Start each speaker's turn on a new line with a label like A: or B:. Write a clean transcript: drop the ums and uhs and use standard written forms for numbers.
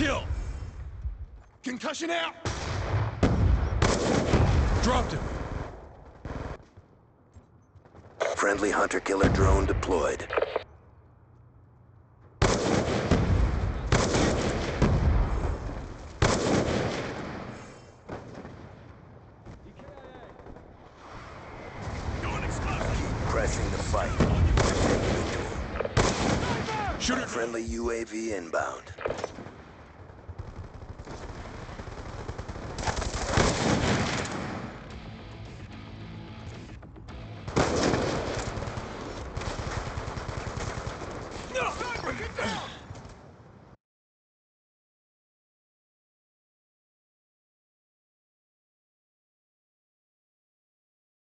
A: kill! Concussion out! Dropped him.
B: Friendly hunter-killer drone deployed. Keep pressing the fight.
A: Shoot it!
B: Friendly UAV inbound.